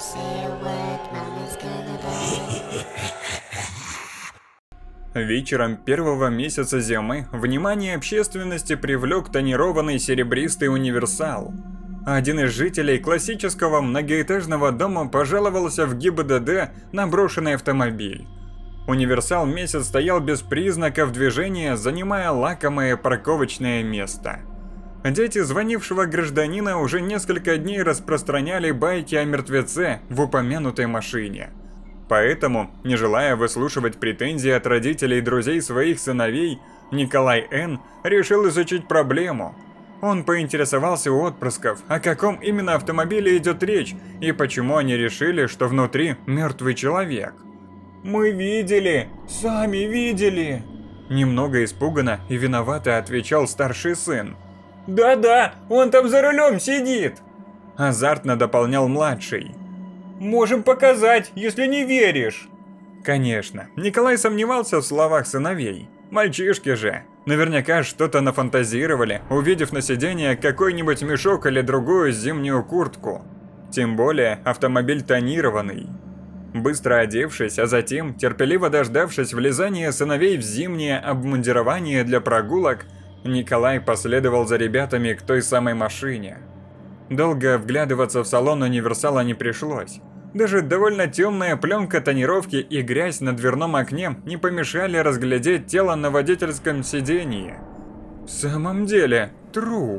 Вечером первого месяца зимы внимание общественности привлек тонированный серебристый универсал. Один из жителей классического многоэтажного дома пожаловался в ГИБДД на брошенный автомобиль. Универсал месяц стоял без признаков движения, занимая лакомое парковочное место. Дети звонившего гражданина уже несколько дней распространяли байки о мертвеце в упомянутой машине. Поэтому, не желая выслушивать претензии от родителей и друзей своих сыновей, Николай Н. решил изучить проблему. Он поинтересовался у отпрысков, о каком именно автомобиле идет речь и почему они решили, что внутри мертвый человек. «Мы видели, сами видели!» Немного испуганно и виновато отвечал старший сын. «Да-да, он там за рулем сидит!» Азартно дополнял младший. «Можем показать, если не веришь!» Конечно, Николай сомневался в словах сыновей. Мальчишки же. Наверняка что-то нафантазировали, увидев на сиденье какой-нибудь мешок или другую зимнюю куртку. Тем более автомобиль тонированный. Быстро одевшись, а затем, терпеливо дождавшись влезания сыновей в зимнее обмундирование для прогулок, Николай последовал за ребятами к той самой машине. Долго вглядываться в салон универсала не пришлось. Даже довольно темная пленка тонировки и грязь на дверном окне не помешали разглядеть тело на водительском сиденье. В самом деле, труп.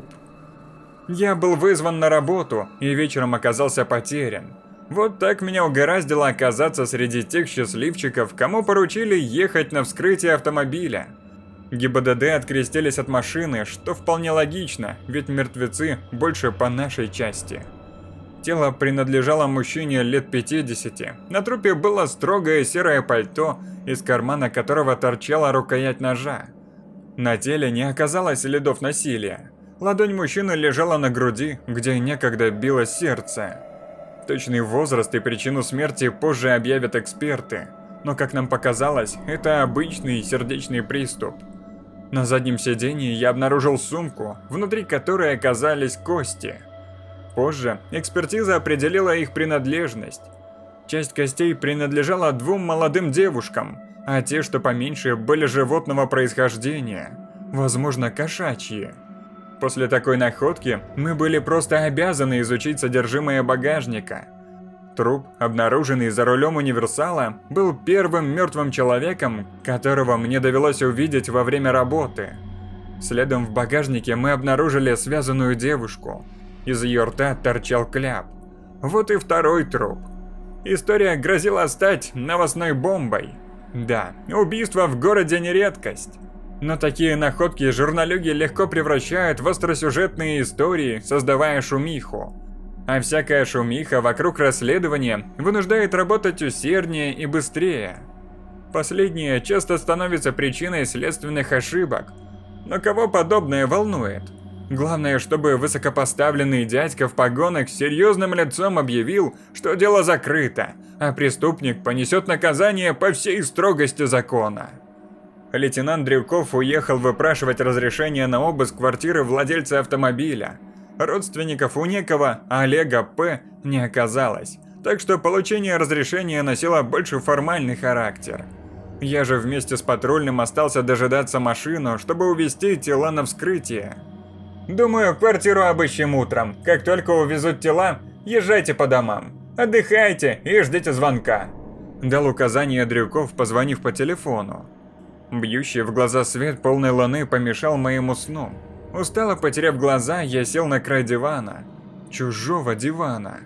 Я был вызван на работу и вечером оказался потерян. Вот так меня угораздило оказаться среди тех счастливчиков, кому поручили ехать на вскрытие автомобиля. ГИБДД открестились от машины, что вполне логично, ведь мертвецы больше по нашей части. Тело принадлежало мужчине лет 50. На трупе было строгое серое пальто, из кармана которого торчала рукоять ножа. На теле не оказалось следов насилия. Ладонь мужчины лежала на груди, где некогда билось сердце. Точный возраст и причину смерти позже объявят эксперты, но, как нам показалось, это обычный сердечный приступ. На заднем сидении я обнаружил сумку, внутри которой оказались кости. Позже экспертиза определила их принадлежность. Часть костей принадлежала двум молодым девушкам, а те, что поменьше, были животного происхождения, возможно, кошачьи. После такой находки мы были просто обязаны изучить содержимое багажника. Труп, обнаруженный за рулем универсала, был первым мертвым человеком, которого мне довелось увидеть во время работы. Следом в багажнике мы обнаружили связанную девушку. Из ее рта торчал кляп. Вот и второй труп. История грозила стать новостной бомбой. Да, убийство в городе не редкость. Но такие находки журналюги легко превращают в остросюжетные истории, создавая шумиху. А всякая шумиха вокруг расследования вынуждает работать усерднее и быстрее. Последнее часто становится причиной следственных ошибок. Но кого подобное волнует? Главное, чтобы высокопоставленный дядька в погонах с серьезным лицом объявил, что дело закрыто, а преступник понесет наказание по всей строгости закона. Лейтенант Дрюков уехал выпрашивать разрешение на обыск квартиры владельца автомобиля. Родственников у некого Олега П. не оказалось, так что получение разрешения носило больше формальный характер. Я же вместе с патрульным остался дожидаться машину, чтобы увезти тела на вскрытие. «Думаю, квартиру обыщем утром. Как только увезут тела, езжайте по домам. Отдыхайте и ждите звонка», – дал указание Дрюков, позвонив по телефону. Бьющий в глаза свет полной луны помешал моему сну. Устало потеряв глаза, я сел на край дивана. Чужого дивана.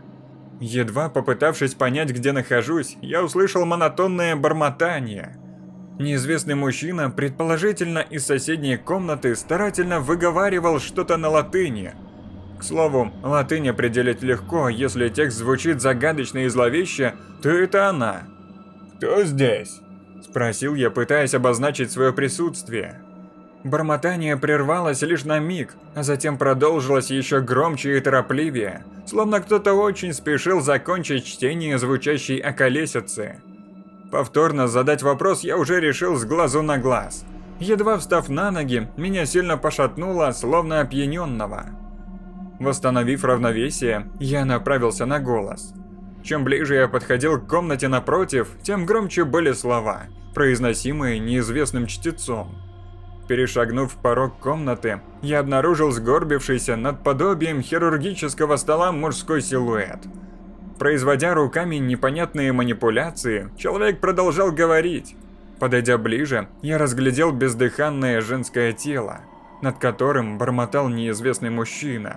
Едва попытавшись понять, где нахожусь, я услышал монотонное бормотание. Неизвестный мужчина, предположительно из соседней комнаты, старательно выговаривал что-то на латыни. К слову, латынь определить легко, если текст звучит загадочно и зловеще, то это она. «Кто здесь?» – спросил я, пытаясь обозначить свое присутствие. Бормотание прервалось лишь на миг, а затем продолжилось еще громче и торопливее, словно кто-то очень спешил закончить чтение звучащей околесицы. Повторно задать вопрос я уже решил с глазу на глаз. Едва встав на ноги, меня сильно пошатнуло, словно опьяненного. Восстановив равновесие, я направился на голос. Чем ближе я подходил к комнате напротив, тем громче были слова, произносимые неизвестным чтецом. Перешагнув порог комнаты, я обнаружил сгорбившийся над подобием хирургического стола мужской силуэт. Производя руками непонятные манипуляции, человек продолжал говорить. Подойдя ближе, я разглядел бездыханное женское тело, над которым бормотал неизвестный мужчина.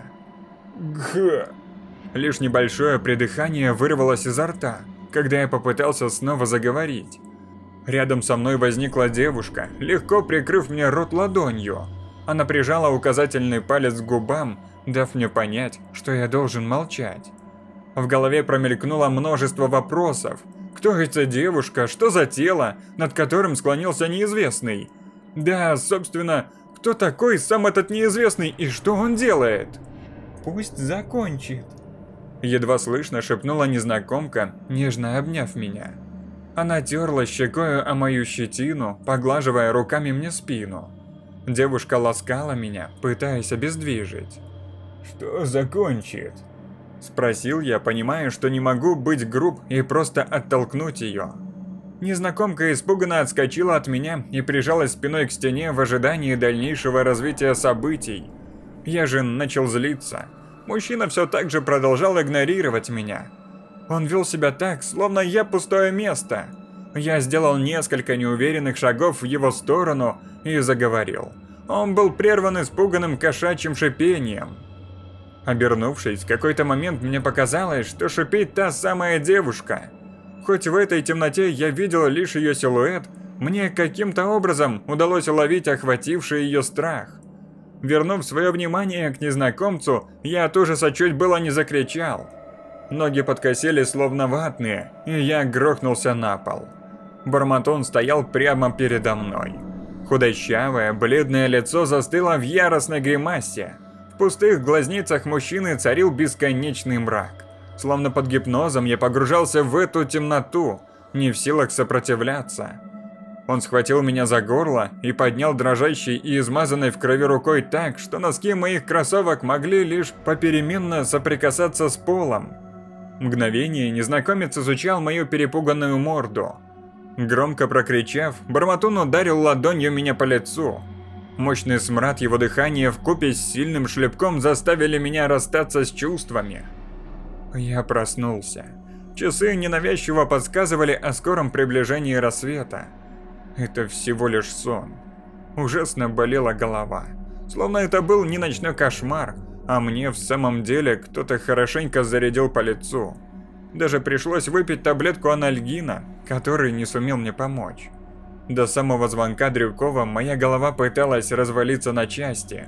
Гх! Лишь небольшое придыхание вырвалось изо рта, когда я попытался снова заговорить. Рядом со мной возникла девушка, легко прикрыв мне рот ладонью. Она прижала указательный палец к губам, дав мне понять, что я должен молчать. В голове промелькнуло множество вопросов. Кто эта девушка, что за тело, над которым склонился неизвестный? Да, собственно, кто такой сам этот неизвестный и что он делает? Пусть закончит. Едва слышно шепнула незнакомка, нежно обняв меня. Она терла щекою о мою щетину, поглаживая руками мне спину. Девушка ласкала меня, пытаясь обездвижить. «Что закончит?» Спросил я, понимая, что не могу быть груб и просто оттолкнуть ее. Незнакомка испуганно отскочила от меня и прижалась спиной к стене в ожидании дальнейшего развития событий. Я же начал злиться. Мужчина все так же продолжал игнорировать меня. Он вел себя так, словно я пустое место. Я сделал несколько неуверенных шагов в его сторону и заговорил. Он был прерван испуганным кошачьим шипением. Обернувшись, в какой-то момент мне показалось, что шипит та самая девушка. Хоть в этой темноте я видел лишь ее силуэт, мне каким-то образом удалось уловить охвативший ее страх. Вернув свое внимание к незнакомцу, я от ужаса чуть было не закричал. Ноги подкосили словно ватные, и я грохнулся на пол. Барматон стоял прямо передо мной. Худощавое, бледное лицо застыло в яростной гримасе. В пустых глазницах мужчины царил бесконечный мрак. Словно под гипнозом я погружался в эту темноту, не в силах сопротивляться. Он схватил меня за горло и поднял дрожащей и измазанной в крови рукой так, что носки моих кроссовок могли лишь попеременно соприкасаться с полом. Мгновение незнакомец изучал мою перепуганную морду. Громко прокричав, Барматун ударил ладонью меня по лицу. Мощный смрад его дыхания вкупе с сильным шлепком заставили меня расстаться с чувствами. Я проснулся. Часы ненавязчиво подсказывали о скором приближении рассвета. Это всего лишь сон. Ужасно болела голова. Словно это был не ночной кошмар, а мне в самом деле кто-то хорошенько зарядил по лицу. Даже пришлось выпить таблетку анальгина, который не сумел мне помочь. До самого звонка Дрюкова моя голова пыталась развалиться на части.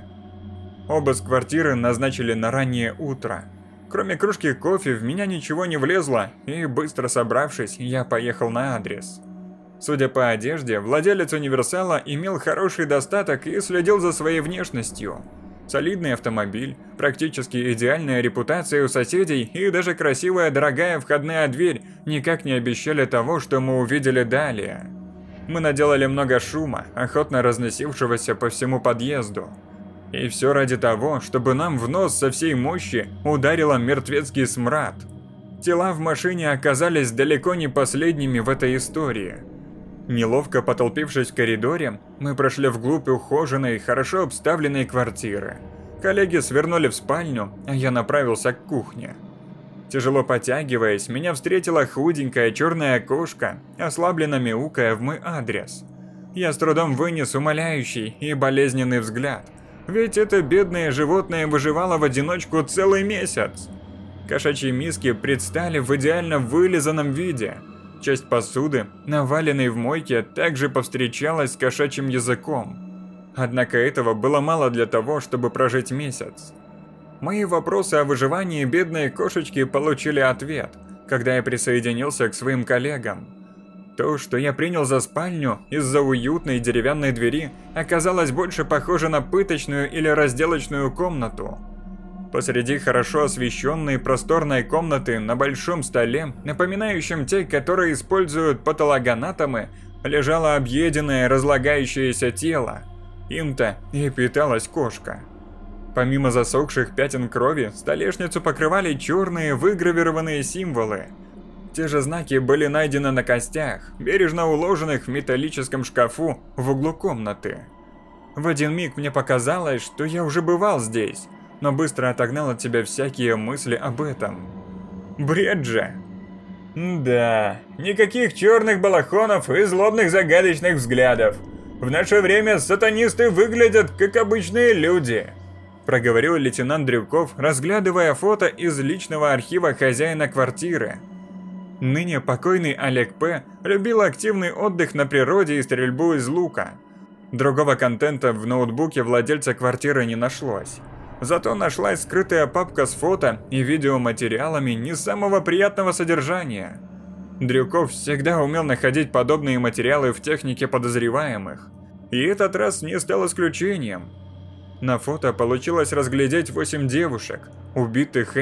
Обыск квартиры назначили на раннее утро. Кроме кружки кофе в меня ничего не влезло, и быстро собравшись, я поехал на адрес. Судя по одежде, владелец универсала имел хороший достаток и следил за своей внешностью. Солидный автомобиль, практически идеальная репутация у соседей и даже красивая дорогая входная дверь никак не обещали того, что мы увидели далее. Мы наделали много шума, охотно разносившегося по всему подъезду. И все ради того, чтобы нам в нос со всей мощи ударило мертвецкий смрад. Тела в машине оказались далеко не последними в этой истории. Неловко потолпившись в коридоре, мы прошли вглубь ухоженной, хорошо обставленной квартиры. Коллеги свернули в спальню, а я направился к кухне. Тяжело потягиваясь, меня встретила худенькая черная кошка, ослабленно мяукая в мой адрес. Я с трудом вынес умоляющий и болезненный взгляд, ведь это бедное животное выживало в одиночку целый месяц. Кошачьи миски предстали в идеально вылизанном виде. Часть посуды, наваленной в мойке, также повстречалась с кошачьим языком. Однако этого было мало для того, чтобы прожить месяц. Мои вопросы о выживании бедной кошечки получили ответ, когда я присоединился к своим коллегам. То, что я принял за спальню из-за уютной деревянной двери, оказалось больше похоже на пыточную или разделочную комнату. Посреди хорошо освещенной просторной комнаты на большом столе, напоминающем те, которые используют патологоанатомы, лежало объеденное разлагающееся тело. Им-то и питалась кошка. Помимо засохших пятен крови, столешницу покрывали черные выгравированные символы. Те же знаки были найдены на костях, бережно уложенных в металлическом шкафу в углу комнаты. В один миг мне показалось, что я уже бывал здесь, но быстро отогнал от себя всякие мысли об этом. Бред же! Да, никаких черных балахонов и злобных загадочных взглядов. В наше время сатанисты выглядят как обычные люди, проговорил лейтенант Дрюков, разглядывая фото из личного архива хозяина квартиры. Ныне покойный Олег П. любил активный отдых на природе и стрельбу из лука. Другого контента в ноутбуке владельца квартиры не нашлось. Зато нашлась скрытая папка с фото и видеоматериалами не самого приятного содержания. Дрюков всегда умел находить подобные материалы в технике подозреваемых. И этот раз не стал исключением. На фото получилось разглядеть 8 девушек, убитых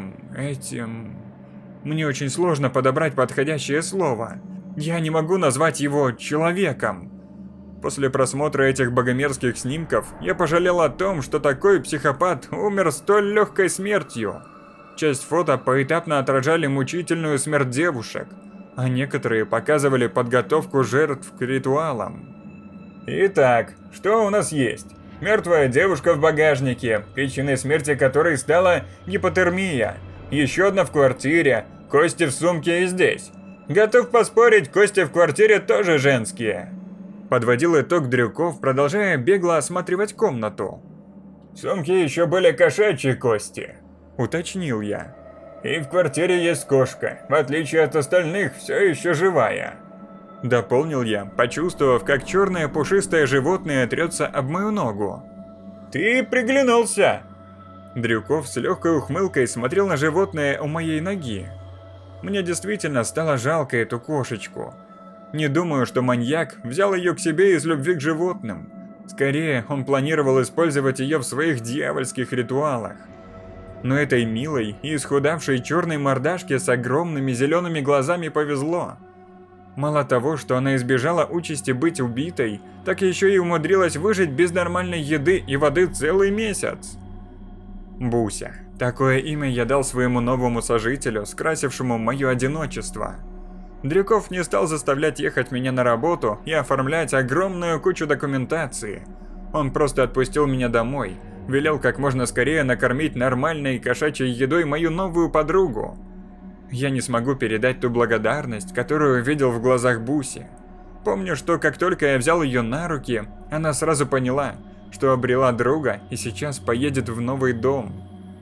этим... Мне очень сложно подобрать подходящее слово. Я не могу назвать его человеком. После просмотра этих богомерзких снимков я пожалел о том, что такой психопат умер столь легкой смертью. Часть фото поэтапно отражали мучительную смерть девушек, а некоторые показывали подготовку жертв к ритуалам. Итак, что у нас есть? Мертвая девушка в багажнике, причиной смерти которой стала гипотермия. Еще одна в квартире, кости в сумке и здесь. Готов поспорить, кости в квартире тоже женские. Подводил итог Дрюков, продолжая бегло осматривать комнату. В сумке еще были кошачьи кости, уточнил я. И в квартире есть кошка, в отличие от остальных, все еще живая. Дополнил я, почувствовав, как черное пушистое животное трется об мою ногу. Ты приглянулся! Дрюков с легкой ухмылкой смотрел на животное у моей ноги. Мне действительно стало жалко эту кошечку. Не думаю, что маньяк взял ее к себе из любви к животным. Скорее, он планировал использовать ее в своих дьявольских ритуалах. Но этой милой и исхудавшей черной мордашке с огромными зелеными глазами повезло. Мало того, что она избежала участи быть убитой, так еще и умудрилась выжить без нормальной еды и воды целый месяц. Буся. Такое имя я дал своему новому сожителю, скрасившему мое одиночество. Дрюков не стал заставлять ехать меня на работу и оформлять огромную кучу документации. Он просто отпустил меня домой, велел как можно скорее накормить нормальной кошачьей едой мою новую подругу. Я не смогу передать ту благодарность, которую видел в глазах Буси. Помню, что как только я взял ее на руки, она сразу поняла, что обрела друга и сейчас поедет в новый дом.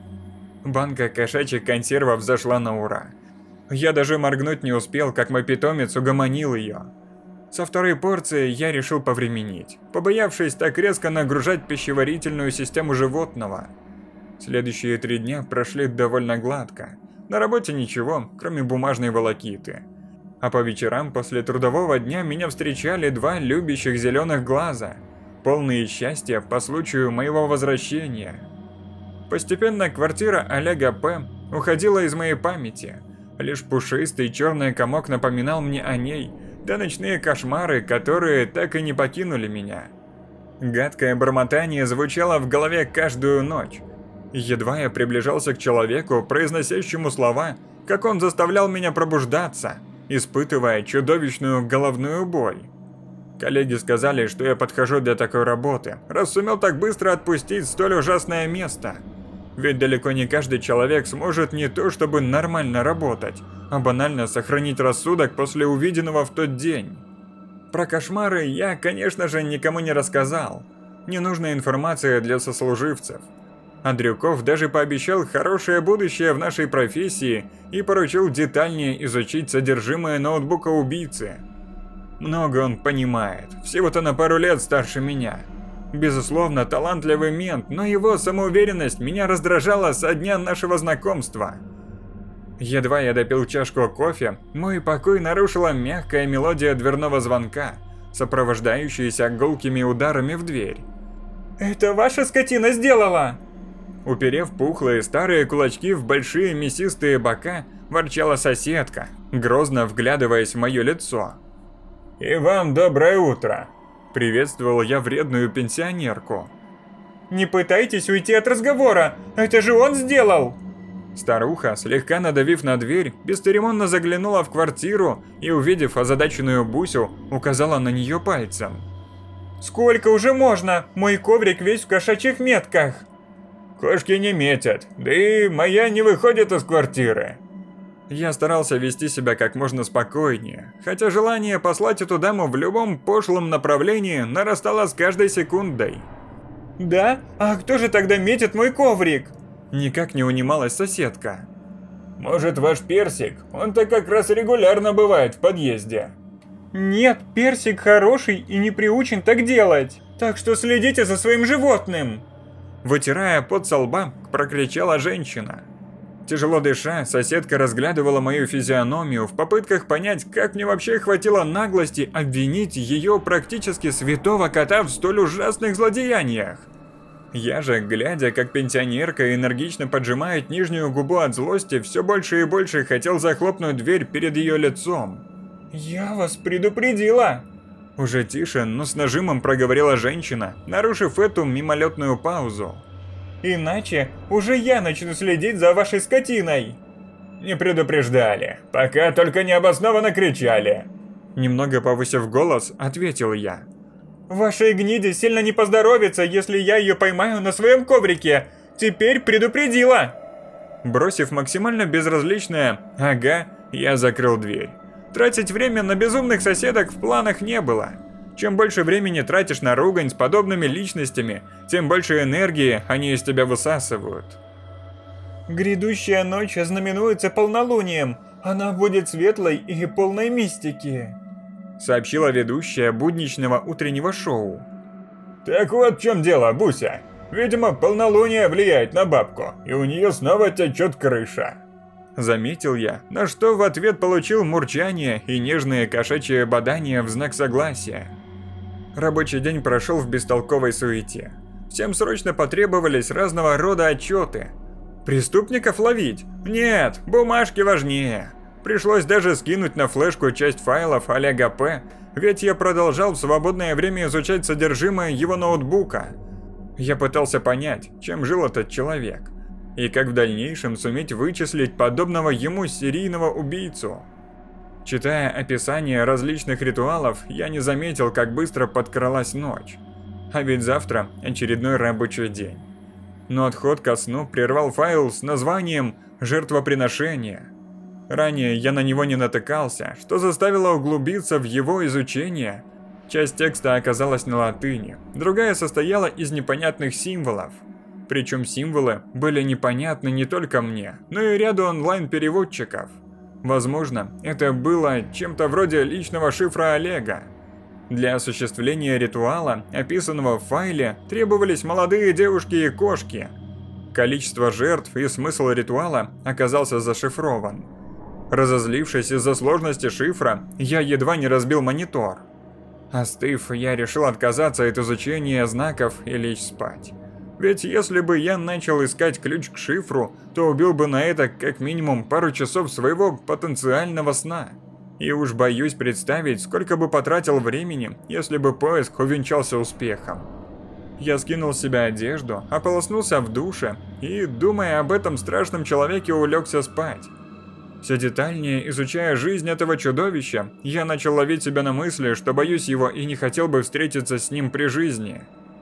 Банка кошачьих консервов зашла на ура. Я даже моргнуть не успел, как мой питомец угомонил ее. Со второй порцией я решил повременить, побоявшись так резко нагружать пищеварительную систему животного. Следующие 3 дня прошли довольно гладко. На работе ничего, кроме бумажной волокиты. А по вечерам после трудового дня меня встречали 2 любящих зеленых глаза, полные счастья по случаю моего возвращения. Постепенно квартира Олега П. уходила из моей памяти. Лишь пушистый черный комок напоминал мне о ней, да ночные кошмары, которые так и не покинули меня. Гадкое бормотание звучало в голове каждую ночь. Едва я приближался к человеку, произносящему слова, как он заставлял меня пробуждаться, испытывая чудовищную головную боль. Коллеги сказали, что я подхожу для такой работы, раз сумел так быстро отпустить столь ужасное место. Ведь далеко не каждый человек сможет не то чтобы нормально работать, а банально сохранить рассудок после увиденного в тот день. Про кошмары я, конечно же, никому не рассказал. Ненужная информация для сослуживцев. А Дрюков даже пообещал хорошее будущее в нашей профессии и поручил детальнее изучить содержимое ноутбука убийцы. Много он понимает, всего-то на пару лет старше меня. Безусловно, талантливый мент, но его самоуверенность меня раздражала со дня нашего знакомства. Едва я допил чашку кофе, мой покой нарушила мягкая мелодия дверного звонка, сопровождающаяся гулкими ударами в дверь. «Это ваша скотина сделала!» Уперев пухлые старые кулачки в большие мясистые бока, ворчала соседка, грозно вглядываясь в мое лицо. «И вам доброе утро!» Приветствовал я вредную пенсионерку. «Не пытайтесь уйти от разговора, это же он сделал!» Старуха, слегка надавив на дверь, бесцеремонно заглянула в квартиру и, увидев озадаченную Бусю, указала на нее пальцем. «Сколько уже можно? Мой коврик весь в кошачьих метках!» «Кошки не метят, да и моя не выходит из квартиры!» Я старался вести себя как можно спокойнее, хотя желание послать эту даму в любом пошлом направлении нарастало с каждой секундой. «Да? А кто же тогда метит мой коврик?» Никак не унималась соседка. «Может, ваш Персик? Он-то как раз регулярно бывает в подъезде». «Нет, Персик хороший и не приучен так делать, так что следите за своим животным!» Вытирая пот со лба, прокричала женщина. Тяжело дыша, соседка разглядывала мою физиономию в попытках понять, как мне вообще хватило наглости обвинить ее практически святого кота в столь ужасных злодеяниях. Я же, глядя, как пенсионерка энергично поджимает нижнюю губу от злости, все больше и больше хотел захлопнуть дверь перед ее лицом. «Я вас предупредила!» Уже тише, но с нажимом проговорила женщина, нарушив эту мимолетную паузу. «Иначе уже я начну следить за вашей скотиной!» «Не предупреждали, пока только необоснованно кричали!» Немного повысив голос, ответил я. «Вашей гниде сильно не поздоровится, если я ее поймаю на своем коврике. Теперь предупредила!» Бросив максимально безразличное «ага», я закрыл дверь. Тратить время на безумных соседок в планах не было. Чем больше времени тратишь на ругань с подобными личностями, тем больше энергии они из тебя высасывают. «Грядущая ночь ознаменуется полнолунием. Она будет светлой и полной мистики», сообщила ведущая будничного утреннего шоу. «Так вот в чем дело, Буся. Видимо, полнолуние влияет на бабку, и у нее снова течет крыша». Заметил я, на что в ответ получил мурчание и нежные кошачьи бадания в знак согласия. Рабочий день прошел в бестолковой суете. Всем срочно потребовались разного рода отчеты. Преступников ловить? Нет, бумажки важнее. Пришлось даже скинуть на флешку часть файлов Олега П, ведь я продолжал в свободное время изучать содержимое его ноутбука. Я пытался понять, чем жил этот человек, и как в дальнейшем суметь вычислить подобного ему серийного убийцу. Читая описание различных ритуалов, я не заметил, как быстро подкралась ночь. А ведь завтра очередной рабочий день. Но отход ко сну прервал файл с названием «Жертвоприношение». Ранее я на него не натыкался, что заставило углубиться в его изучение. Часть текста оказалась на латыни, другая состояла из непонятных символов. Причем символы были непонятны не только мне, но и ряду онлайн-переводчиков. Возможно, это было чем-то вроде личного шифра Олега. Для осуществления ритуала, описанного в файле, требовались молодые девушки и кошки. Количество жертв и смысл ритуала оказался зашифрован. Разозлившись из-за сложности шифра, я едва не разбил монитор. Остыв, я решил отказаться от изучения знаков и лечь спать. Ведь если бы я начал искать ключ к шифру, то убил бы на это как минимум пару часов своего потенциального сна. И уж боюсь представить, сколько бы потратил времени, если бы поиск увенчался успехом. Я скинул с себя одежду, ополоснулся в душе и, думая об этом страшном человеке, улегся спать. Все детальнее изучая жизнь этого чудовища, я начал ловить себя на мысли, что боюсь его и не хотел бы встретиться с ним при жизни.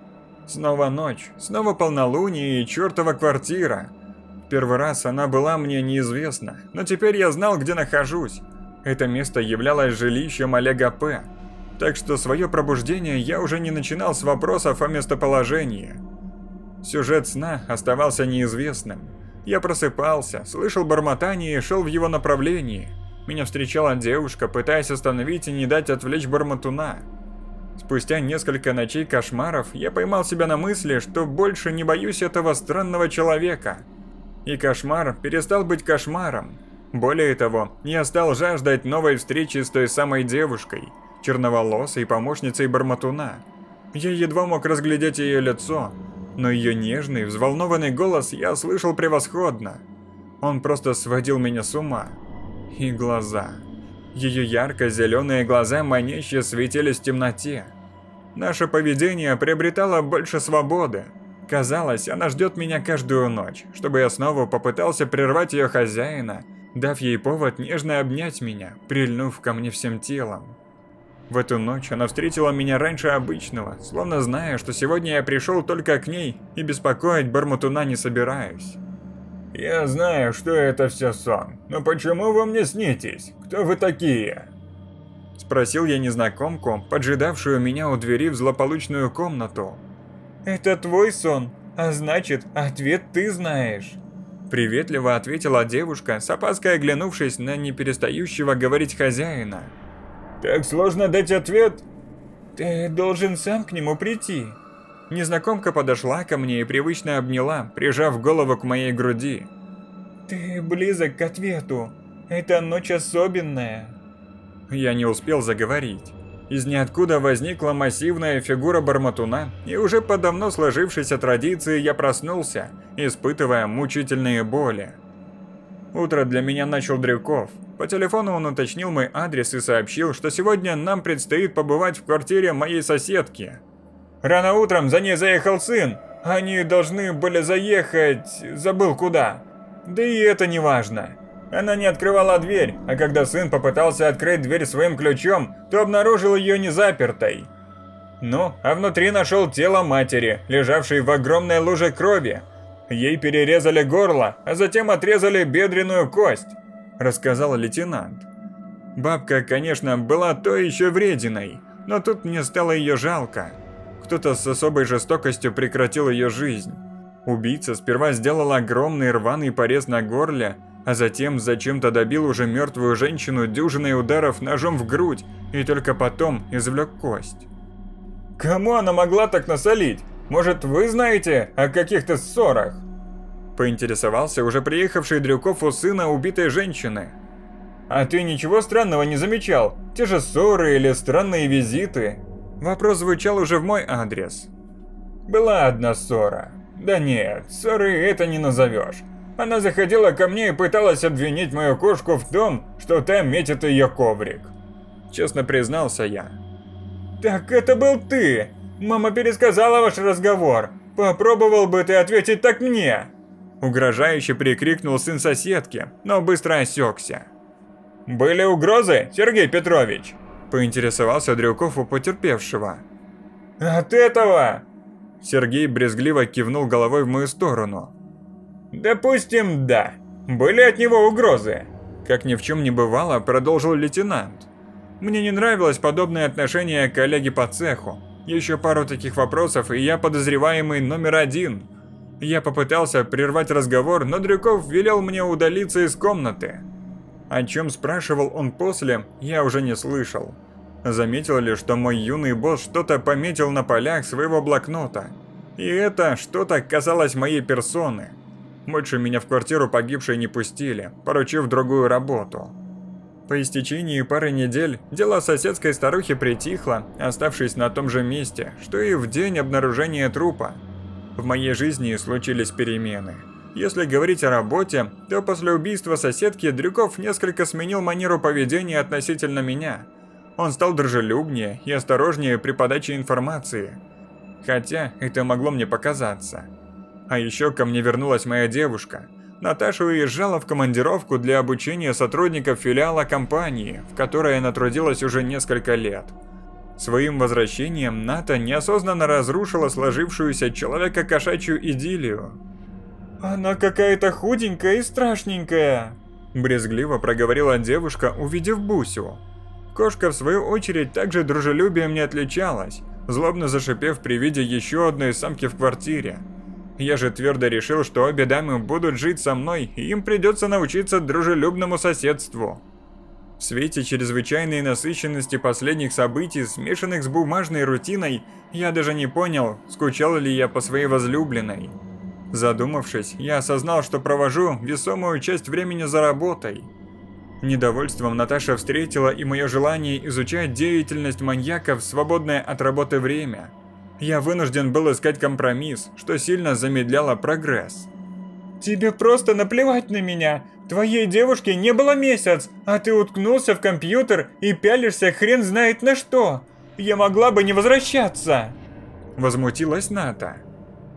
Снова ночь, снова полнолуние и чертова квартира. В первый раз она была мне неизвестна, но теперь я знал, где нахожусь. Это место являлось жилищем Олега П. Так что свое пробуждение я уже не начинал с вопросов о местоположении. Сюжет сна оставался неизвестным. Я просыпался, слышал бормотание и шел в его направлении. Меня встречала девушка, пытаясь остановить и не дать отвлечь бормотуна. Спустя несколько ночей кошмаров я поймал себя на мысли, что больше не боюсь этого странного человека. И кошмар перестал быть кошмаром. Более того, я стал жаждать новой встречи с той самой девушкой, черноволосой помощницей бормотуна. Я едва мог разглядеть ее лицо, но ее нежный, взволнованный голос я слышал превосходно. Он просто сводил меня с ума. И глаза. Ее ярко-зеленые глаза маняще светились в темноте. Наше поведение приобретало больше свободы. Казалось, она ждет меня каждую ночь, чтобы я снова попытался прервать ее хозяина, дав ей повод нежно обнять меня, прильнув ко мне всем телом. В эту ночь она встретила меня раньше обычного, словно зная, что сегодня я пришел только к ней и беспокоить Барматуна не собираюсь. «Я знаю, что это все сон, но почему вы мне снитесь? Кто вы такие?» Спросил я незнакомку, поджидавшую меня у двери в злополучную комнату. «Это твой сон, а значит, ответ ты знаешь». Приветливо ответила девушка, с опаской оглянувшись на неперестающего говорить хозяина. «Так сложно дать ответ?» «Ты должен сам к нему прийти». Незнакомка подошла ко мне и привычно обняла, прижав голову к моей груди. «Ты близок к ответу. Эта ночь особенная». Я не успел заговорить. Из ниоткуда возникла массивная фигура Барматуна, и уже по давно сложившейся традиции я проснулся, испытывая мучительные боли. Утро для меня начал Дрюков. По телефону он уточнил мой адрес и сообщил, что сегодня нам предстоит побывать в квартире моей соседки. «Рано утром за ней заехал сын. Они должны были заехать... забыл куда. Да и это не важно. Она не открывала дверь, а когда сын попытался открыть дверь своим ключом, то обнаружил ее незапертой. Ну, а внутри нашел тело матери, лежавшей в огромной луже крови. Ей перерезали горло, а затем отрезали бедренную кость», — рассказал лейтенант. Бабка, конечно, была то еще врединой, но тут мне стало ее жалко. Кто-то с особой жестокостью прекратил ее жизнь. Убийца сперва сделал огромный рваный порез на горле, а затем зачем-то добил уже мертвую женщину дюжиной ударов ножом в грудь и только потом извлек кость. «Кому она могла так насолить? Может, вы знаете о каких-то ссорах?» Поинтересовался уже приехавший Дрюков у сына убитой женщины. «А ты ничего странного не замечал? Те же ссоры или странные визиты?» Вопрос звучал уже в мой адрес. «Была одна ссора. Да нет, ссоры это не назовешь. Она заходила ко мне и пыталась обвинить мою кошку в том, что там метит ее коврик». Честно признался я. «Так это был ты! Мама пересказала ваш разговор. Попробовал бы ты ответить так мне!» Угрожающе прикрикнул сын соседки, но быстро осекся. «Были угрозы, Сергей Петрович?» Поинтересовался Дрюков у потерпевшего. «От этого?» Сергей брезгливо кивнул головой в мою сторону. «Допустим, да. Были от него угрозы?» Как ни в чем не бывало, продолжил лейтенант. Мне не нравилось подобное отношение коллеги по цеху. Еще пару таких вопросов, и я подозреваемый номер 1. Я попытался прервать разговор, но Дрюков велел мне удалиться из комнаты. О чем спрашивал он после, я уже не слышал. Заметил лишь, что мой юный босс что-то пометил на полях своего блокнота. И это что-то касалось моей персоны. Больше меня в квартиру погибшей не пустили, поручив другую работу. По истечении пары недель дело соседской старухи притихло, оставшись на том же месте, что и в день обнаружения трупа. В моей жизни случились перемены. Если говорить о работе, то после убийства соседки Дрюков несколько сменил манеру поведения относительно меня. Он стал дружелюбнее и осторожнее при подаче информации. Хотя это могло мне показаться. А еще ко мне вернулась моя девушка. Наташа уезжала в командировку для обучения сотрудников филиала компании, в которой она трудилась уже несколько лет. Своим возвращением Ната неосознанно разрушила сложившуюся человека-кошачью идиллию. «Она какая-то худенькая и страшненькая», – брезгливо проговорила девушка, увидев Бусю. Кошка, в свою очередь, также дружелюбием не отличалась, злобно зашипев при виде еще одной самки в квартире. Я же твердо решил, что обе дамы будут жить со мной, и им придется научиться дружелюбному соседству. В свете чрезвычайной насыщенности последних событий, смешанных с бумажной рутиной, я даже не понял, скучал ли я по своей возлюбленной. Задумавшись, я осознал, что провожу весомую часть времени за работой. Недовольством Наташа встретила и мое желание изучать деятельность маньяка в свободное от работы время. Я вынужден был искать компромисс, что сильно замедляло прогресс. «Тебе просто наплевать на меня. Твоей девушке не было месяц, а ты уткнулся в компьютер и пялишься хрен знает на что. Я могла бы не возвращаться!» Возмутилась Ната.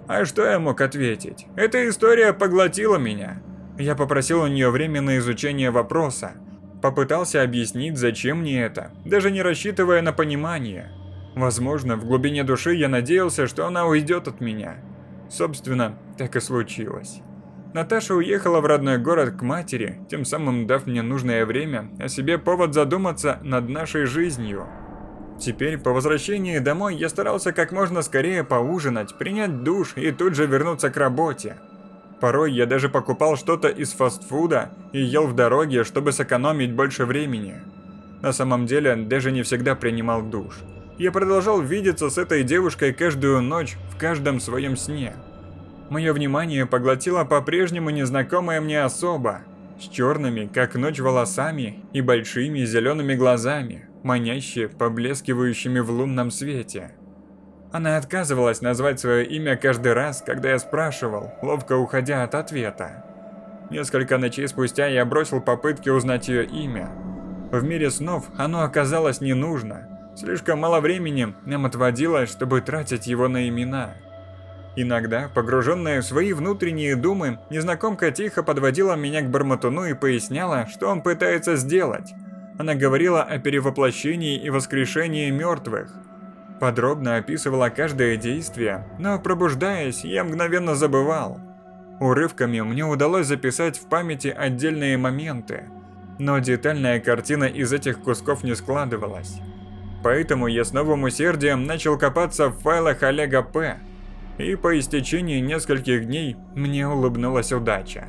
А что я мог ответить? Эта история поглотила меня. Я попросил у нее время на изучение вопроса. Попытался объяснить, зачем мне это, даже не рассчитывая на понимание. Возможно, в глубине души я надеялся, что она уйдет от меня. Собственно, так и случилось. Наташа уехала в родной город к матери, тем самым дав мне нужное время, а себе повод задуматься над нашей жизнью. Теперь, по возвращении домой, я старался как можно скорее поужинать, принять душ и тут же вернуться к работе. Порой я даже покупал что-то из фастфуда и ел в дороге, чтобы сэкономить больше времени. На самом деле, даже не всегда принимал душ. Я продолжал видеться с этой девушкой каждую ночь, в каждом своем сне. Мое внимание поглотила по-прежнему незнакомая мне особа, с черными, как ночь, волосами и большими зелеными глазами, маняще поблескивающими в лунном свете. Она отказывалась назвать свое имя каждый раз, когда я спрашивал, ловко уходя от ответа. Несколько ночей спустя я бросил попытки узнать ее имя. В мире снов оно оказалось не нужно. Слишком мало времени нам отводилось, чтобы тратить его на имена. Иногда, погруженная в свои внутренние думы, незнакомка тихо подводила меня к Бормотуну и поясняла, что он пытается сделать. Она говорила о перевоплощении и воскрешении мертвых. Подробно описывала каждое действие, но пробуждаясь, я мгновенно забывал. Урывками мне удалось записать в памяти отдельные моменты, но детальная картина из этих кусков не складывалась. Поэтому я с новым усердием начал копаться в файлах Олега П. И по истечении нескольких дней мне улыбнулась удача.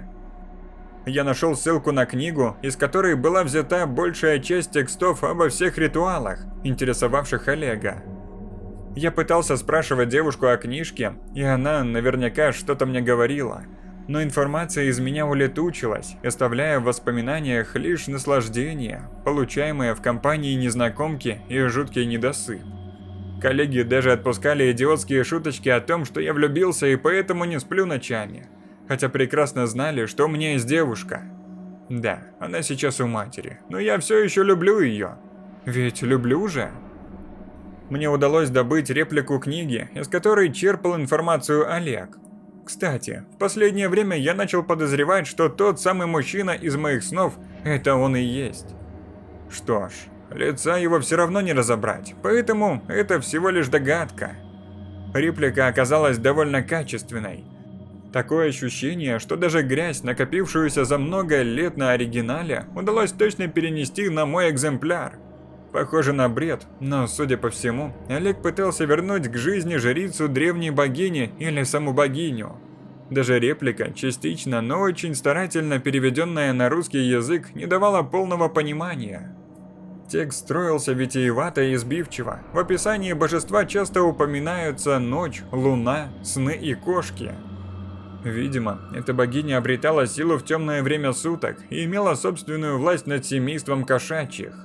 Я нашел ссылку на книгу, из которой была взята большая часть текстов обо всех ритуалах, интересовавших Олега. Я пытался спрашивать девушку о книжке, и она наверняка что-то мне говорила, но информация из меня улетучилась, оставляя в воспоминаниях лишь наслаждение, получаемое в компании незнакомки и жуткий недосып. Коллеги даже отпускали идиотские шуточки о том, что я влюбился и поэтому не сплю ночами, хотя прекрасно знали, что у меня есть девушка. Да, она сейчас у матери, но я все еще люблю ее. Ведь люблю же. Мне удалось добыть реплику книги, из которой черпал информацию Олег. Кстати, в последнее время я начал подозревать, что тот самый мужчина из моих снов – это он и есть. Что ж, лица его все равно не разобрать, поэтому это всего лишь догадка. Реплика оказалась довольно качественной. Такое ощущение, что даже грязь, накопившуюся за много лет на оригинале, удалось точно перенести на мой экземпляр. Похоже на бред, но, судя по всему, Олег пытался вернуть к жизни жрицу древней богини или саму богиню. Даже реплика, частично, но очень старательно переведенная на русский язык, не давала полного понимания. Текст строился витиевато и избивчиво. В описании божества часто упоминаются ночь, луна, сны и кошки. Видимо, эта богиня обретала силу в темное время суток и имела собственную власть над семейством кошачьих.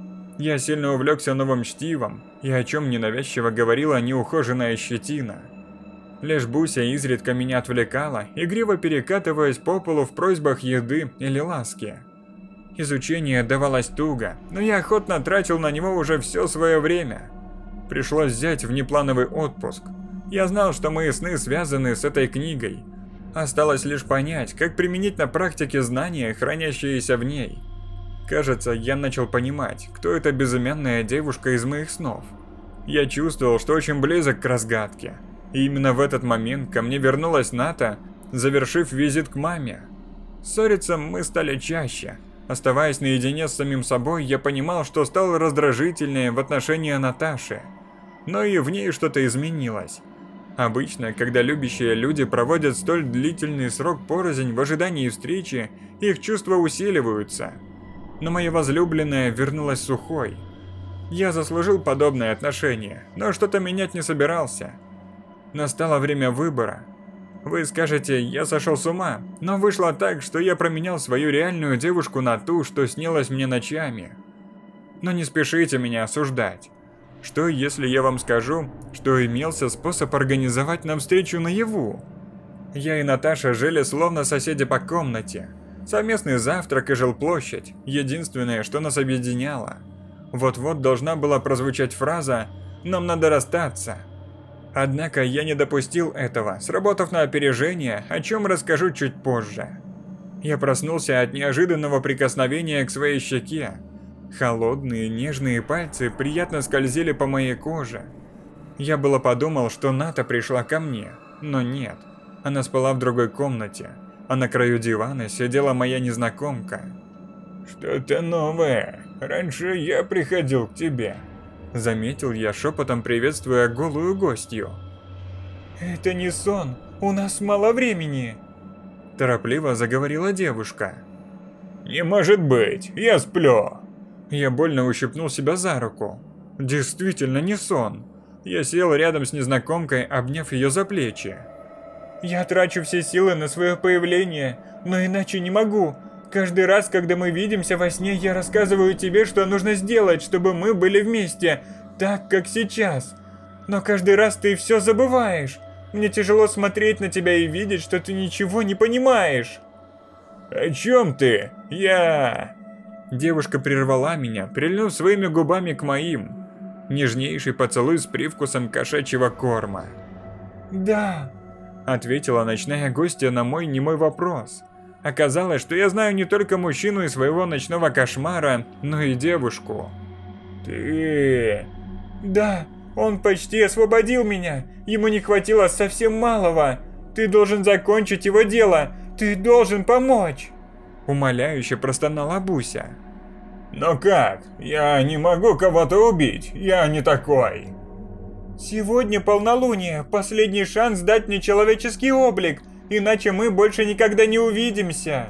Я сильно увлекся новым чтивом, и о чем ненавязчиво говорила неухоженная щетина. Лишь Буся изредка меня отвлекала, игриво перекатываясь по полу в просьбах еды или ласки. Изучение давалось туго, но я охотно тратил на него уже все свое время. Пришлось взять внеплановый отпуск. Я знал, что мои сны связаны с этой книгой. Осталось лишь понять, как применить на практике знания, хранящиеся в ней. Кажется, я начал понимать, кто эта безымянная девушка из моих снов. Я чувствовал, что очень близок к разгадке. И именно в этот момент ко мне вернулась Ната, завершив визит к маме. Ссориться мы стали чаще. Оставаясь наедине с самим собой, я понимал, что стал раздражительнее в отношении Наташи. Но и в ней что-то изменилось. Обычно, когда любящие люди проводят столь длительный срок порознь в ожидании встречи, их чувства усиливаются. Но моя возлюбленная вернулась сухой. Я заслужил подобное отношение, но что-то менять не собирался. Настало время выбора. Вы скажете, я сошел с ума, но вышло так, что я променял свою реальную девушку на ту, что снилась мне ночами. Но не спешите меня осуждать. Что если я вам скажу, что имелся способ организовать нам встречу наяву? Я и Наташа жили словно соседи по комнате. Совместный завтрак и жилплощадь – единственное, что нас объединяло. Вот-вот должна была прозвучать фраза «Нам надо расстаться». Однако я не допустил этого, сработав на опережение, о чем расскажу чуть позже. Я проснулся от неожиданного прикосновения к своей щеке. Холодные, нежные пальцы приятно скользили по моей коже. Я было подумал, что Ната пришла ко мне, но нет. Она спала в другой комнате, а на краю дивана сидела моя незнакомка. «Что-то новое. Раньше я приходил к тебе», — заметил я шепотом, приветствуя голую гостью. «Это не сон, у нас мало времени», — торопливо заговорила девушка. «Не может быть, я сплю». Я больно ущипнул себя за руку. Действительно не сон. Я сел рядом с незнакомкой, обняв ее за плечи. «Я трачу все силы на свое появление, но иначе не могу. Каждый раз, когда мы видимся во сне, я рассказываю тебе, что нужно сделать, чтобы мы были вместе, так, как сейчас. Но каждый раз ты все забываешь. Мне тяжело смотреть на тебя и видеть, что ты ничего не понимаешь». «О чем ты? Я...» Девушка прервала меня, прильнув своими губами к моим. Нежнейший поцелуй с привкусом кошачьего корма. «Да», — ответила ночная гостья на мой немой вопрос. Оказалось, что я знаю не только мужчину из своего ночного кошмара, но и девушку. «Ты...» «Да, он почти освободил меня. Ему не хватило совсем малого. Ты должен закончить его дело. Ты должен помочь!» Умоляюще простонала Буся. «Но как? Я не могу кого-то убить. Я не такой». «Сегодня полнолуние. Последний шанс дать мне человеческий облик. Иначе мы больше никогда не увидимся».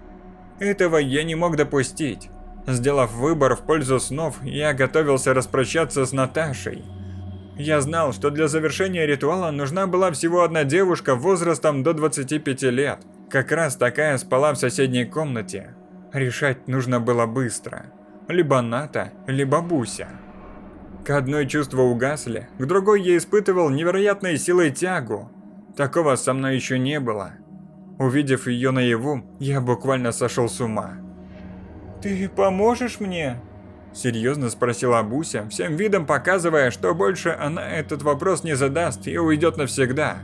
Этого я не мог допустить. Сделав выбор в пользу снов, я готовился распрощаться с Наташей. Я знал, что для завершения ритуала нужна была всего одна девушка возрастом до 25 лет. Как раз такая спала в соседней комнате. Решать нужно было быстро. Либо Ната, либо Буся. К одной чувства угасли, к другой я испытывал невероятной силой тягу. Такого со мной еще не было. Увидев ее наяву, я буквально сошел с ума. «Ты поможешь мне?» Серьезно спросила Буся, всем видом показывая, что больше она этот вопрос не задаст и уйдет навсегда.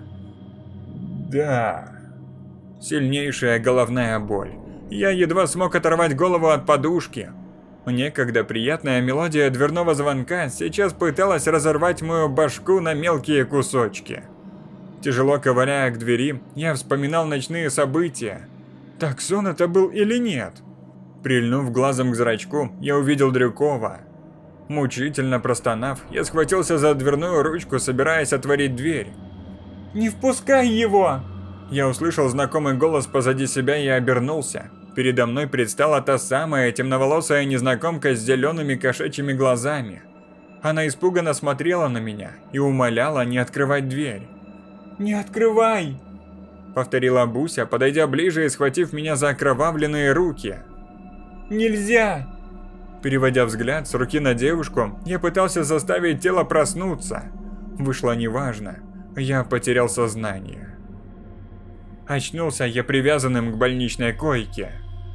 «Да». Сильнейшая головная боль. Я едва смог оторвать голову от подушки. Некогда приятная мелодия дверного звонка сейчас пыталась разорвать мою башку на мелкие кусочки. Тяжело ковыряя к двери, я вспоминал ночные события. Так сон это был или нет? Прильнув глазом к зрачку, я увидел Дрюкова. Мучительно простонав, я схватился за дверную ручку, собираясь отворить дверь. «Не впускай его!» Я услышал знакомый голос позади себя и обернулся. Передо мной предстала та самая темноволосая незнакомка с зелеными кошачьими глазами. Она испуганно смотрела на меня и умоляла не открывать дверь. «Не открывай!» — повторила Буся, подойдя ближе и схватив меня за окровавленные руки. «Нельзя!» Переводя взгляд с руки на девушку, я пытался заставить тело проснуться. Вышло неважно. Я потерял сознание. Очнулся я привязанным к больничной койке.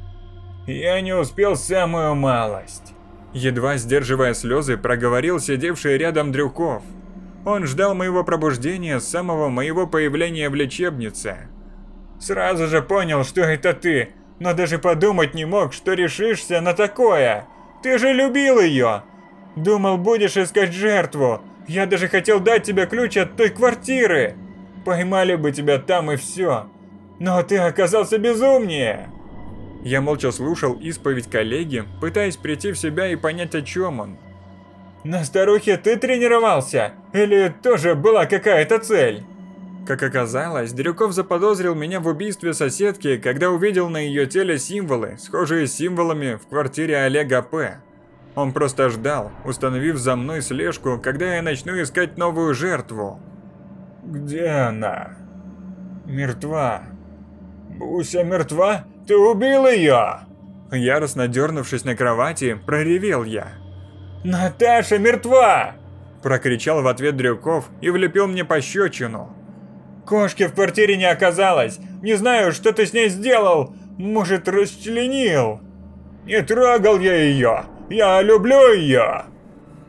«Я не успел самую малость», — едва сдерживая слезы, проговорил сидевший рядом Дрюков. Он ждал моего пробуждения с самого моего появления в лечебнице. «Сразу же понял, что это ты, но даже подумать не мог, что решишься на такое. Ты же любил ее. Думал, будешь искать жертву. Я даже хотел дать тебе ключ от той квартиры. Поймали бы тебя там и все. Но ты оказался безумнее». Я молча слушал исповедь коллеги, пытаясь прийти в себя и понять, о чем он. «На старухе ты тренировался? Или тоже была какая-то цель?» Как оказалось, Дрюков заподозрил меня в убийстве соседки, когда увидел на ее теле символы, схожие с символами в квартире Олега П. Он просто ждал, установив за мной слежку, когда я начну искать новую жертву. «Где она?» «Мертва». «Буся мертва? Ты убил ее?» Яростно дернувшись на кровати, проревел я. «Наташа мертва!» Прокричал в ответ Дрюков и влепил мне пощечину. «Кошки в квартире не оказалось. Не знаю, что ты с ней сделал. Может, расчленил?» «Не трогал я ее. Я люблю ее!»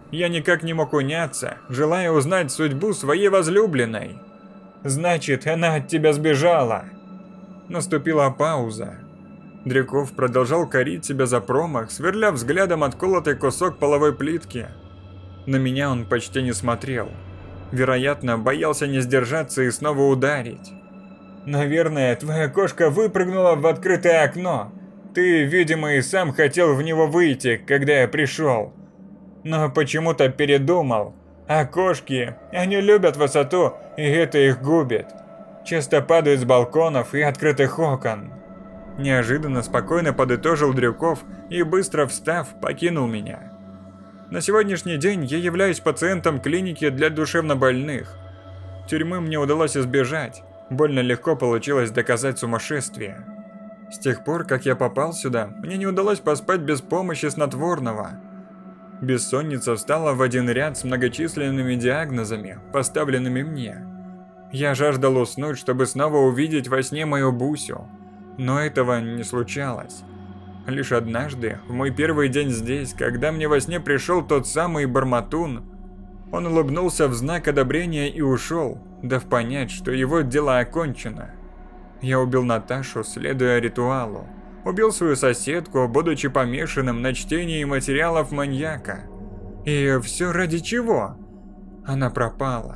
Я никак не мог уняться, желая узнать судьбу своей возлюбленной. Значит, она от тебя сбежала. Наступила пауза. Дрюков продолжал корить себя за промах, сверля взглядом отколотый кусок половой плитки. На меня он почти не смотрел. Вероятно, боялся не сдержаться и снова ударить. Наверное, твоя кошка выпрыгнула в открытое окно. Ты, видимо, и сам хотел в него выйти, когда я пришел. Но почему-то передумал. А кошки, они любят высоту, и это их губит. Часто падают с балконов и открытых окон. Неожиданно спокойно подытожил Дрюков и, быстро встав, покинул меня. На сегодняшний день я являюсь пациентом клиники для душевнобольных. Тюрьмы мне удалось избежать, больно легко получилось доказать сумасшествие. С тех пор, как я попал сюда, мне не удалось поспать без помощи снотворного. Бессонница встала в один ряд с многочисленными диагнозами, поставленными мне. Я жаждал уснуть, чтобы снова увидеть во сне мою Бусю, но этого не случалось. Лишь однажды, в мой первый день здесь, когда мне во сне пришел тот самый Барматун, он улыбнулся в знак одобрения и ушел, дав понять, что его дело окончено. Я убил Наташу, следуя ритуалу. Убил свою соседку, будучи помешанным на чтении материалов маньяка. И все ради чего? Она пропала.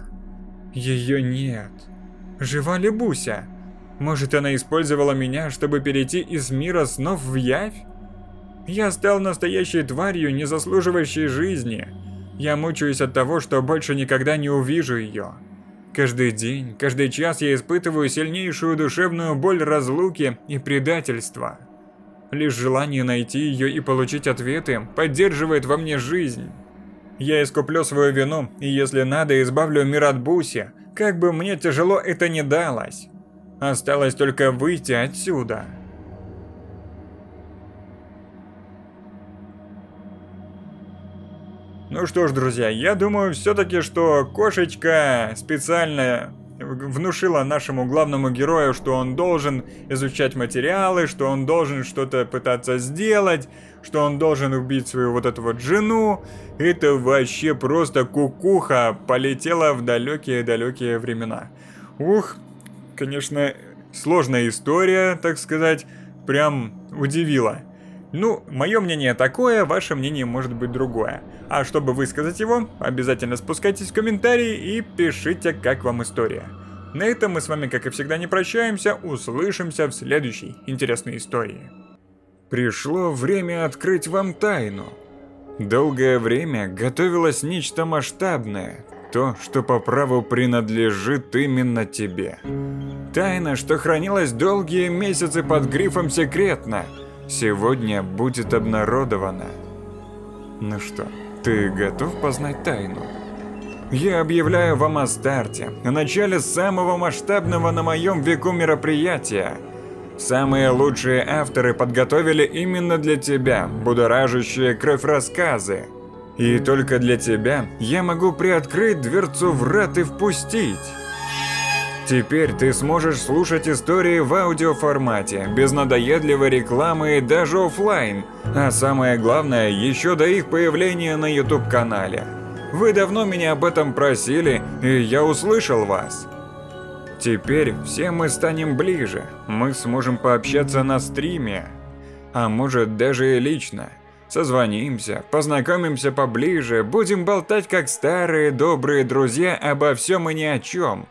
Ее нет. Жива ли Буся? Может, она использовала меня, чтобы перейти из мира снов в явь? Я стал настоящей тварью, не заслуживающей жизни. Я мучаюсь от того, что больше никогда не увижу ее. Каждый день, каждый час я испытываю сильнейшую душевную боль разлуки и предательства. Лишь желание найти ее и получить ответы поддерживает во мне жизнь. Я искуплю свою вину, и если надо, избавлю мир от Буси, как бы мне тяжело это ни далось. Осталось только выйти отсюда. Ну что ж, друзья, я думаю все-таки, что кошечка специально внушила нашему главному герою, что он должен изучать материалы, что он должен что-то пытаться сделать, что он должен убить свою вот эту вот жену. Это вообще просто кукуха полетела в далекие-далекие времена. Ух, конечно, сложная история, так сказать, прям удивила. Ну, мое мнение такое, ваше мнение может быть другое. А чтобы высказать его, обязательно спускайтесь в комментарии и пишите, как вам история. На этом мы с вами, как и всегда, не прощаемся, услышимся в следующей интересной истории. Пришло время открыть вам тайну. Долгое время готовилось нечто масштабное, то, что по праву принадлежит именно тебе. Тайна, что хранилась долгие месяцы под грифом «секретно», сегодня будет обнародована. Ну что, ты готов познать тайну? Я объявляю вам о старте, о начале самого масштабного на моем веку мероприятия. Самые лучшие авторы подготовили именно для тебя будоражащие кровь рассказы. И только для тебя я могу приоткрыть дверцу врат и впустить. Теперь ты сможешь слушать истории в аудиоформате, без надоедливой рекламы и даже офлайн, а самое главное, еще до их появления на YouTube-канале. Вы давно меня об этом просили, и я услышал вас. Теперь все мы станем ближе, мы сможем пообщаться на стриме, а может даже и лично. Созвонимся, познакомимся поближе, будем болтать как старые добрые друзья обо всем и ни о чем.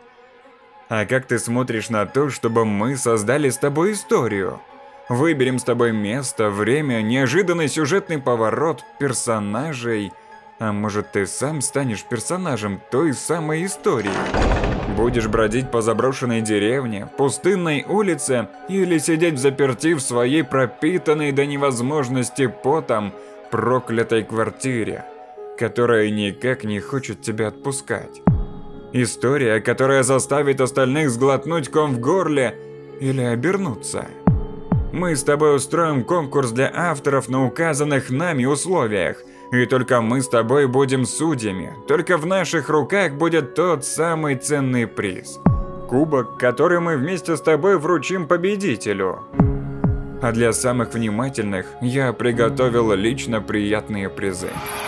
А как ты смотришь на то, чтобы мы создали с тобой историю? Выберем с тобой место, время, неожиданный сюжетный поворот, персонажей. А может, ты сам станешь персонажем той самой истории? Будешь бродить по заброшенной деревне, пустынной улице или сидеть взаперти в своей пропитанной до невозможности потом проклятой квартире, которая никак не хочет тебя отпускать? История, которая заставит остальных сглотнуть ком в горле или обернуться. Мы с тобой устроим конкурс для авторов на указанных нами условиях, и только мы с тобой будем судьями. Только в наших руках будет тот самый ценный приз. Кубок, который мы вместе с тобой вручим победителю. А для самых внимательных я приготовил лично приятные призы.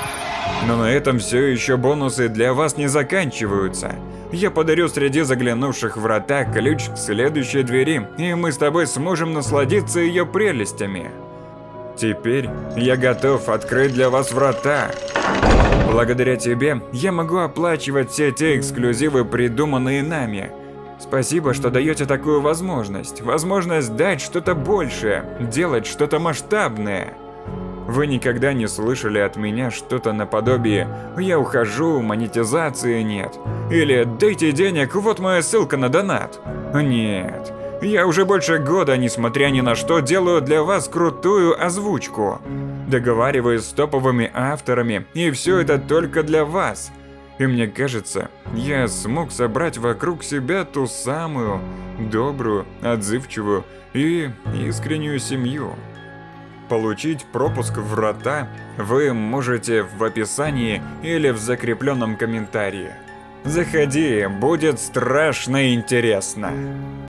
Но на этом все еще бонусы для вас не заканчиваются. Я подарю среди заглянувших в врата ключ к следующей двери, и мы с тобой сможем насладиться ее прелестями. Теперь я готов открыть для вас врата. Благодаря тебе я могу оплачивать все те эксклюзивы, придуманные нами. Спасибо, что даете такую возможность. Возможность дать что-то большее, делать что-то масштабное. Вы никогда не слышали от меня что-то наподобие «я ухожу, монетизации нет» или «дайте денег, вот моя ссылка на донат». Нет, я уже больше года, несмотря ни на что, делаю для вас крутую озвучку. Договариваюсь с топовыми авторами, и все это только для вас. И мне кажется, я смог собрать вокруг себя ту самую добрую, отзывчивую и искреннюю семью. Получить пропуск в врата вы можете в описании или в закрепленном комментарии. Заходи, будет страшно интересно.